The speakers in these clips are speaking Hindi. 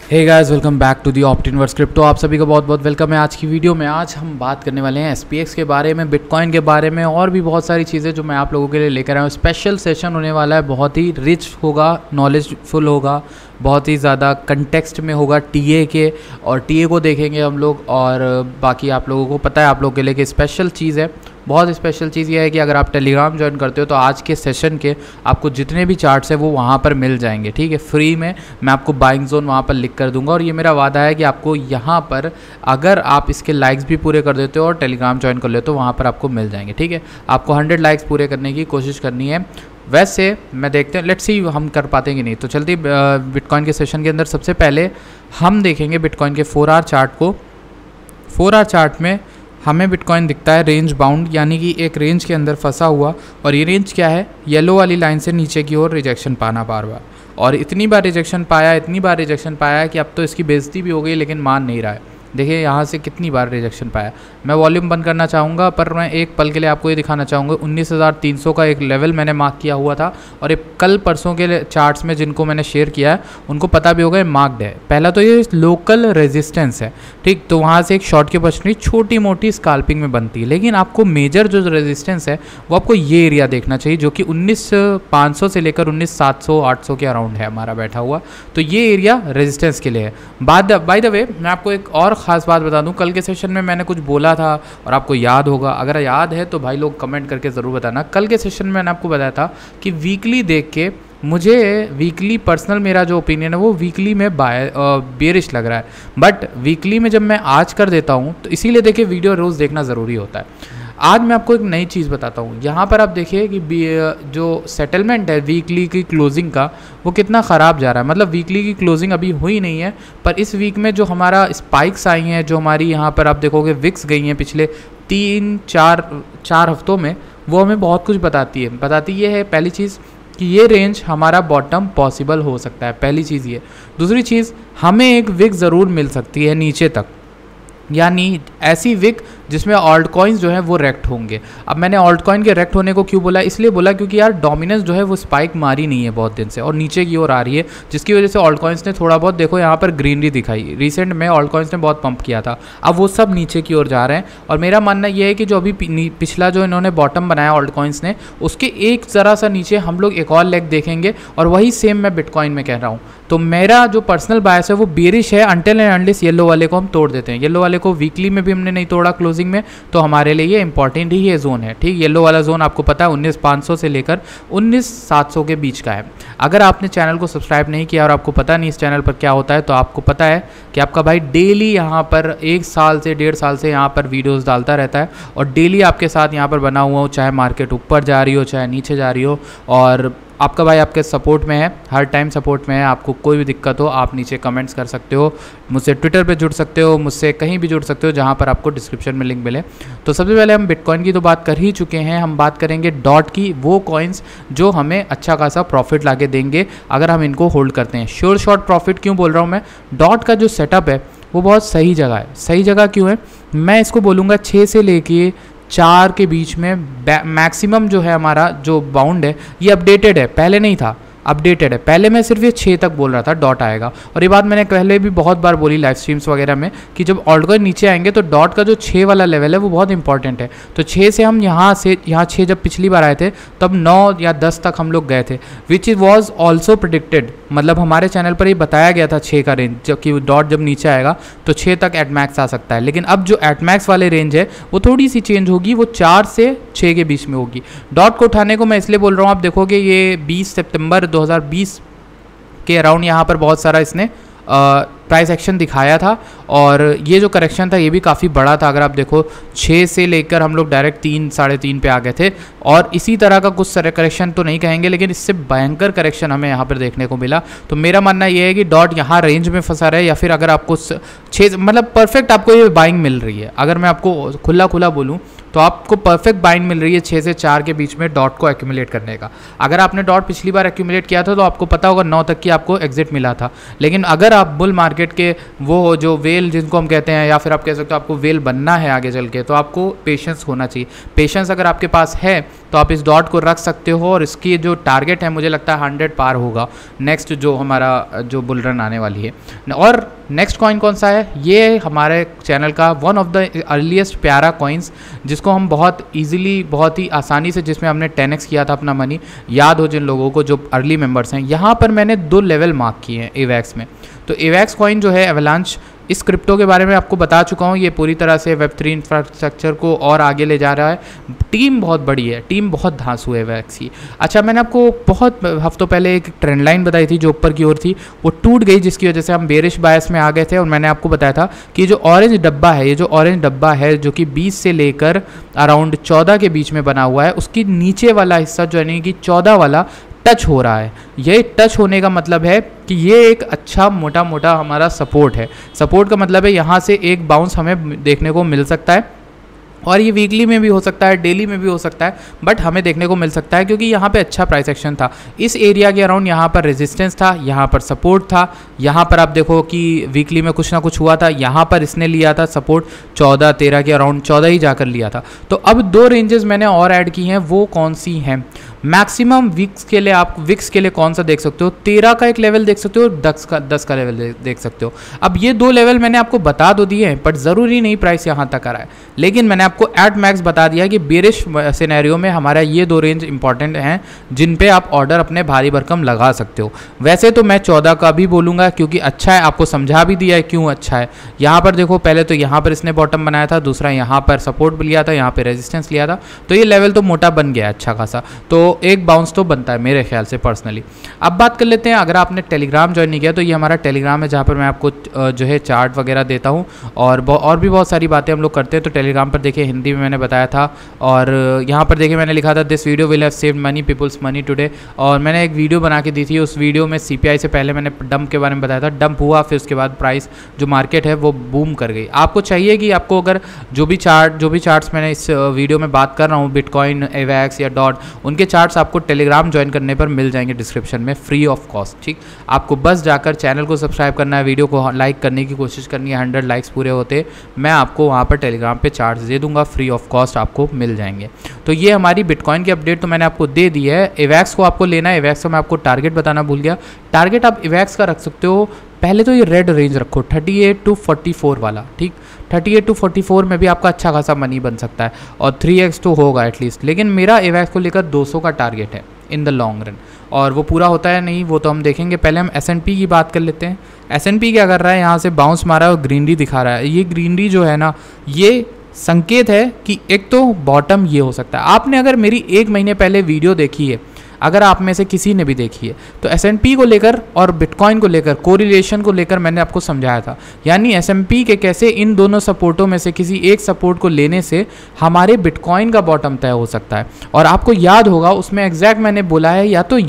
Hey guys, welcome back to the Optinverse crypto. आप सभी का बहुत बहुत वेलकम है आज की वीडियो में। आज हम बात करने वाले हैं SPX के बारे में, बिटकॉइन के बारे में और भी बहुत सारी चीज़ें जो मैं आप लोगों के लिए लेकर आया हूँ। स्पेशल सेशन होने वाला है, बहुत ही रिच होगा, नॉलेजफुल होगा, बहुत ही ज़्यादा कंटेक्स्ट में होगा TA के, और TA को देखेंगे हम लोग। और बाकी आप लोगों को पता है, आप लोगों के लिए कि स्पेशल चीज़ है, बहुत स्पेशल चीज़ ये है कि अगर आप टेलीग्राम ज्वाइन करते हो तो आज के सेशन के आपको जितने भी चार्ट्स हैं वो वहाँ पर मिल जाएंगे, ठीक है, फ्री में। मैं आपको बाइंग जोन वहाँ पर लिख कर दूंगा, और ये मेरा वादा है कि आपको यहाँ पर अगर आप इसके लाइक्स भी पूरे कर देते हो और टेलीग्राम ज्वाइन कर लेते हो तो वहाँ पर आपको मिल जाएंगे, ठीक है। आपको 100 लाइक्स पूरे करने की कोशिश करनी है। वैसे मैं देखते हैं, लेट्स सी हम कर पाते हैं कि नहीं। तो चलते बिटकॉइन के सेशन के अंदर सबसे पहले हम देखेंगे बिटकॉइन के 4 आवर चार्ट को। 4 आवर चार्ट में हमें बिटकॉइन दिखता है रेंज बाउंड, यानी कि एक रेंज के अंदर फंसा हुआ। और ये रेंज क्या है? येलो वाली लाइन से नीचे की ओर रिजेक्शन पाना बार बार, और इतनी बार रिजेक्शन पाया कि अब तो इसकी बेइज्जती भी हो गई, लेकिन मान नहीं रहा है। देखिए यहाँ से कितनी बार रिजेक्शन पाया। मैं वॉल्यूम बंद करना चाहूँगा, पर मैं एक पल के लिए आपको ये दिखाना चाहूँगा 19,300 का एक लेवल मैंने मार्क किया हुआ था, और ये कल परसों के चार्ट्स में जिनको मैंने शेयर किया है उनको पता भी होगा ये मार्क्ड है। पहला तो ये लोकल रेजिस्टेंस है, ठीक, तो वहाँ से एक शॉर्ट की अपॉर्चुनिटी छोटी मोटी स्काल्पिंग में बनती है, लेकिन आपको मेजर जो रेजिस्टेंस है वो आपको ये एरिया देखना चाहिए, जो कि 19,500 से लेकर 19,700-800 के अराउंड है हमारा बैठा हुआ। तो ये एरिया रेजिस्टेंस के लिए है। बाय द वे मैं आपको एक और ख़ास बात बता दूं, कल के सेशन में मैंने कुछ बोला था और आपको याद होगा, अगर याद है तो भाई लोग कमेंट करके ज़रूर बताना। कल के सेशन में मैंने आपको बताया था कि वीकली देख के मुझे वीकली पर्सनल मेरा जो ओपिनियन है वो वीकली में बेरिश लग रहा है, बट वीकली में जब मैं आज कर देता हूँ तो इसीलिए देखिए वीडियो रोज़ देखना ज़रूरी होता है। आज मैं आपको एक नई चीज़ बताता हूँ। यहाँ पर आप देखिए कि जो सेटलमेंट है वीकली की क्लोजिंग का वो कितना ख़राब जा रहा है। मतलब वीकली की क्लोजिंग अभी हुई नहीं है, पर इस वीक में जो हमारा स्पाइक्स आई हैं, जो हमारी यहाँ पर आप देखोगे विक्स गई हैं पिछले 3-4 हफ्तों में, वो हमें बहुत कुछ बताती ये है पहली चीज़ कि ये रेंज हमारा बॉटम पॉसिबल हो सकता है, पहली चीज़ ये। दूसरी चीज़, हमें एक विक ज़रूर मिल सकती है नीचे तक, यानी ऐसी विक जिसमें ऑल्ट कॉइन्स जो है वो रेक्ट होंगे। अब मैंने ऑल्ट कॉइन के रेक्ट होने को क्यों बोला? इसलिए बोला क्योंकि यार डोमिनेंस जो है वो स्पाइक मारी नहीं है बहुत दिन से, और नीचे की ओर आ रही है, जिसकी वजह से ऑल्ट कॉइन्स ने थोड़ा बहुत, देखो यहाँ पर ग्रीनरी दिखाई। रिसेंट में ऑल्ट कॉइन्स ने बहुत पंप किया था, अब वो सब नीचे की ओर जा रहे हैं। और मेरा मानना ये है कि जो अभी पिछला जो इन्होंने बॉटम बनाया ऑल्ट कॉइन्स ने, उसके एक ज़रा सा नीचे हम लोग एक और लेग देखेंगे, और वही सेम मैं बिटकॉइन में कह रहा हूँ। तो मेरा जो पर्सनल बायस है वो बेरिश है अंटिल एंड अनलेस येलो वाले को हम तोड़ देते हैं। येलो वाले को वीकली में भी हमने नहीं तोड़ा क्लोजिंग में, तो हमारे लिए ये इंपॉर्टेंट ही ये जोन है, ठीक। येलो वाला जोन आपको पता है 19,500 से लेकर 19,700 के बीच का है। अगर आपने चैनल को सब्सक्राइब नहीं किया और आपको पता नहीं इस चैनल पर क्या होता है, तो आपको पता है कि आपका भाई डेली यहाँ पर 1 साल से 1.5 साल से यहाँ पर वीडियोज़ डालता रहता है, और डेली आपके साथ यहाँ पर बना हुआ हो, चाहे मार्केट ऊपर जा रही हो चाहे नीचे जा रही हो। और आपका भाई आपके सपोर्ट में है, हर टाइम सपोर्ट में है। आपको कोई भी दिक्कत हो आप नीचे कमेंट्स कर सकते हो, मुझसे ट्विटर पे जुड़ सकते हो, मुझसे कहीं भी जुड़ सकते हो, जहाँ पर आपको डिस्क्रिप्शन में लिंक मिले। तो सबसे पहले हम बिटकॉइन की तो बात कर ही चुके हैं, हम बात करेंगे डॉट की, वो कॉइन्स जो हमें अच्छा खासा प्रॉफिट ला के देंगे अगर हम इनको होल्ड करते हैं। श्योर शॉर्ट प्रॉफिट क्यों बोल रहा हूँ मैं? डॉट का जो सेटअप है वो बहुत सही जगह है। सही जगह क्यों है? मैं इसको बोलूँगा 6 से लेके 4 के बीच में मैक्सिमम जो है हमारा जो बाउंड है, ये अपडेटेड है, पहले नहीं था, अपडेटेड है। पहले मैं सिर्फ ये 6 तक बोल रहा था डॉट आएगा, और ये बात मैंने पहले भी बहुत बार बोली लाइव स्ट्रीम्स वगैरह में कि जब ऑल्ट कॉइन नीचे आएंगे तो डॉट का जो 6 वाला लेवल है वो बहुत इंपॉर्टेंट है। तो 6 से हम यहाँ 6 जब पिछली बार आए थे तब 9 या 10 तक हम लोग गए थे, which is was also predicted. मतलब हमारे चैनल पर ये बताया गया था 6 का रेंज, जबकि डॉट जब नीचे आएगा तो 6 तक एटमैक्स आ सकता है। लेकिन अब जो एटमैक्स वाले रेंज है वो थोड़ी सी चेंज होगी, वो 4 से 6 के बीच में होगी। डॉट को उठाने को मैं इसलिए बोल रहा हूँ, आप देखोगे ये 20 सितंबर 2020 के अराउंड यहाँ पर बहुत सारा इसने प्राइस एक्शन दिखाया था, और ये जो करेक्शन था ये भी काफ़ी बड़ा था। अगर आप देखो 6 से लेकर हम लोग डायरेक्ट 3-3.5 पे आ गए थे, और इसी तरह का कुछ सारे करेक्शन तो नहीं कहेंगे, लेकिन इससे भयंकर करेक्शन हमें यहाँ पर देखने को मिला। तो मेरा मानना ये है कि डॉट यहाँ रेंज में फंसा रहे, या फिर अगर आपको 6 मतलब परफेक्ट आपको ये बाइंग मिल रही है, अगर मैं आपको खुला बोलूँ तो आपको परफेक्ट बाइंग मिल रही है 6 से 4 के बीच में डॉट को एक्यूमुलेट करने का। अगर आपने डॉट पिछली बार एक्यूमुलेट किया था तो आपको पता होगा 9 तक की आपको एग्जिट मिला था, लेकिन अगर आप बुल मार्केट के वो जो वेल जिनको हम कहते हैं, या फिर आप कह सकते हो आपको वेल बनना है आगे चल के, तो आपको पेशेंस होना चाहिए। पेशेंस अगर आपके पास है तो तो आप इस डॉट को रख सकते हो और इसकी जो टारगेट है मुझे लगता है 100 पार होगा नेक्स्ट जो हमारा जो बुल रन आने वाली है। और नेक्स्ट कॉइन कौन सा है, ये हमारे चैनल का वन ऑफ द अर्लीस्ट प्यारा कॉइन्स, जिसको हम बहुत ईजिली, बहुत ही आसानी से, जिसमें हमने 10x किया था अपना मनी, याद हो जिन लोगों को जो अर्ली मेंबर्स हैं। यहाँ पर मैंने 2 लेवल मार्क किए हैं एवैक्स में। तो एवैक्स कॉइन जो है एवलांच, इस क्रिप्टो के बारे में आपको बता चुका हूँ, ये पूरी तरह से वेब3 इंफ्रास्ट्रक्चर को और आगे ले जा रहा है। टीम बहुत बड़ी है, टीम बहुत धांसू है एवैक्स की। अच्छा, मैंने आपको बहुत हफ्तों पहले एक ट्रेंड लाइन बताई थी जो ऊपर की ओर थी, वो टूट गई, जिसकी वजह से हम बेरिश बायस में आ गए थे। और मैंने आपको बताया था कि ये जो ऑरेंज डब्बा है, ये जो ऑरेंज डब्बा है जो कि 20 से लेकर अराउंड 14 के बीच में बना हुआ है, उसकी नीचे वाला हिस्सा जो यानी कि 14 वाला टच हो रहा है। ये टच होने का मतलब है कि ये एक अच्छा मोटा मोटा हमारा सपोर्ट है। सपोर्ट का मतलब है यहाँ से एक बाउंस हमें देखने को मिल सकता है, और ये वीकली में भी हो सकता है, डेली में भी हो सकता है, बट हमें देखने को मिल सकता है क्योंकि यहाँ पे अच्छा प्राइस एक्शन था। इस एरिया के अराउंड यहाँ पर रेजिस्टेंस था, यहाँ पर सपोर्ट था, यहाँ पर आप देखो कि वीकली में कुछ ना कुछ हुआ था, यहाँ पर इसने लिया था सपोर्ट 14-13 के अराउंड, 14 ही जाकर लिया था। तो अब 2 रेंजेस मैंने और ऐड की हैं, वो कौन सी हैं? मैक्सिमम विक्स के लिए आप विक्स के लिए कौन सा देख सकते हो, 13 का एक लेवल देख सकते हो, 10 का लेवल देख सकते हो। अब ये 2 लेवल मैंने आपको बता दो दिए हैं, बट ज़रूरी नहीं प्राइस यहाँ तक आ रहा है, लेकिन मैंने आपको एट मैक्स बता दिया कि बेरिश सिनेरियो में हमारा ये 2 रेंज इंपॉर्टेंट हैं जिन पे आप ऑर्डर अपने भारी भरकम लगा सकते हो। वैसे तो मैं 14 का भी बोलूँगा क्योंकि अच्छा है, आपको समझा भी दिया है क्यों अच्छा है। यहाँ पर देखो, पहले तो यहाँ पर इसने बॉटम बनाया था, दूसरा यहाँ पर सपोर्ट भी लिया था, यहाँ पर रेजिस्टेंस लिया था, तो ये लेवल तो मोटा बन गया अच्छा खासा, तो एक बाउंस तो बनता है मेरे ख्याल से पर्सनली। अब बात कर लेते हैं, अगर आपने टेलीग्राम ज्वाइन नहीं किया तो ये हमारा टेलीग्राम है जहाँ पर मैं आपको जो है चार्ट वगैरह देता हूँ और भी बहुत सारी बातें हम लोग करते हैं। तो टेलीग्राम पर देखिए, हिंदी में मैंने बताया था, और यहाँ पर देखिए मैंने लिखा था this video will have saved money people's money today, और मैंने एक वीडियो बना के दी थी। उस वीडियो में CPI से पहले मैंने डंप के बारे में बताया था, डंप हुआ, फिर उसके बाद प्राइस जो मार्केट है वो बूम कर गई। आपको चाहिए कि आपको अगर जो भी चार्ट्स मैंने इस वीडियो में बात कर रहा हूँ, बिटकॉइन, एवैक्स या डॉट, उनके चार्ट्स आपको टेलीग्राम ज्वाइन करने पर मिल जाएंगे डिस्क्रिप्शन में फ्री ऑफ कॉस्ट। ठीक, आपको बस जाकर चैनल को सब्सक्राइब करना है, वीडियो को लाइक करने की कोशिश करनी है, 100 लाइक्स पूरे होते मैं आपको वहाँ पर टेलीग्राम पे चार्ट्स दे दूंगा, फ्री ऑफ कॉस्ट आपको मिल जाएंगे। तो ये हमारी बिटकॉइन की अपडेट तो मैंने आपको दे दी है। एवैक्स को आपको लेना है, एवैक्स का मैं आपको टारगेट बताना भूल गया। टारगेट आप एवैक्स का रख सकते हो, पहले तो ये रेड रेंज रखो 38 to 44 वाला। ठीक, 38 to 44 में भी आपका अच्छा खासा मनी बन सकता है और 3x तो होगा एटलीस्ट, लेकिन मेरा एवैक्स को लेकर 200 का टारगेट है इन द लॉन्ग रन, और वो पूरा होता है नहीं वो तो हम देखेंगे। पहले हम S&P की बात कर लेते हैं। S&P क्या कर रहा है, यहाँ से बाउंस मारा है और ग्रीनरी दिखा रहा है। ये ग्रीनरी जो है ना, ये संकेत है कि एक तो बॉटम ये हो सकता है। आपने अगर मेरी 1 महीने पहले वीडियो देखी है, अगर आप में से किसी ने भी देखी है, तो S&P को लेकर और बिटकॉइन को लेकर कोरिलेशन को लेकर मैंने आपको समझाया था, यानी S&P के कैसे इन दोनों सपोर्टों में से किसी एक सपोर्ट को लेने से हमारे बिटकॉइन का बॉटम तय हो सकता है। और आपको याद होगा उसमें एग्जैक्ट मैंने बोला है या तो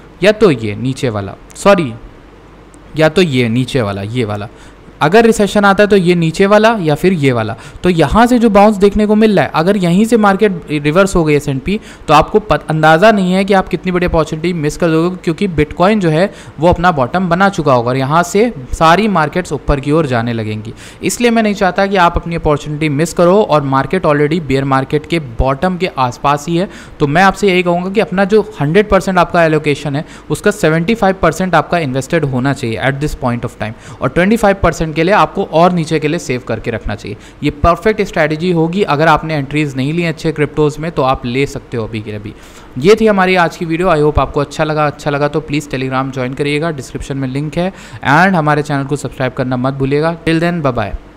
ये नीचे वाला, सॉरी, या तो ये नीचे वाला, ये वाला, अगर रिसेशन आता है तो ये नीचे वाला या फिर ये वाला। तो यहाँ से जो बाउंस देखने को मिल रहा है, अगर यहीं से मार्केट रिवर्स हो गई S&P, तो आपको अंदाज़ा नहीं है कि आप कितनी बड़ी अपॉर्चुनिटी मिस कर दोगे, क्योंकि बिटकॉइन जो है वो अपना बॉटम बना चुका होगा और यहाँ से सारी मार्केट्स ऊपर की ओर जाने लगेंगी। इसलिए मैं नहीं चाहता कि आप अपनी अपॉर्चुनिटी मिस करो, और मार्केट ऑलरेडी बेयर मार्केट के बॉटम के आसपास ही है। तो मैं आपसे यही कहूँगा कि अपना जो 100% आपका एलोकेशन है उसका 75% आपका इन्वेस्टेड होना चाहिए at this point of time, और 25% के लिए आपको और नीचे के लिए सेव करके रखना चाहिए। ये परफेक्ट स्ट्रैटेजी होगी। अगर आपने एंट्रीज नहीं ली अच्छे क्रिप्टोज में तो आप ले सकते हो अभी के अभी। ये थी हमारी आज की वीडियो। आई होप आपको अच्छा लगा तो प्लीज़ टेलीग्राम ज्वाइन करिएगा, डिस्क्रिप्शन में लिंक है, एंड हमारे चैनल को सब्सक्राइब करना मत भूलिएगा। Till then, bye bye.